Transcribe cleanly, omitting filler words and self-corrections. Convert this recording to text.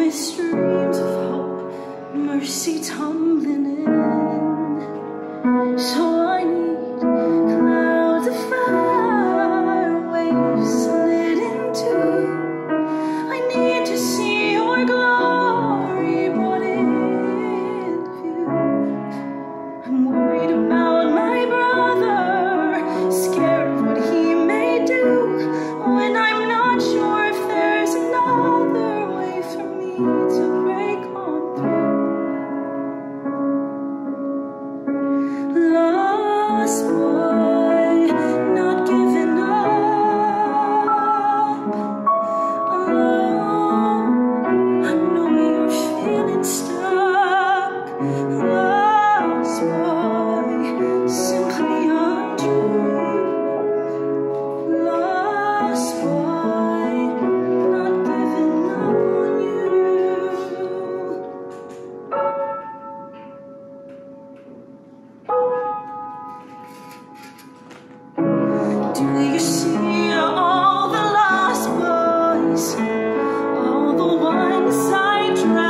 streams of hope, mercy tumbling in. So I need clouds of fire, waves slid into. I need to see your glory brought in view. I'm worried about my brother, scared of what he may do, when I'm not sure if there's another way for me to break on through. Lost boy, not giving up, alone. I know you're feeling stuck. Lost boy, simply untrue. Lost boy, not giving up on you. Do you see all the lost boys? All the ones I drowned?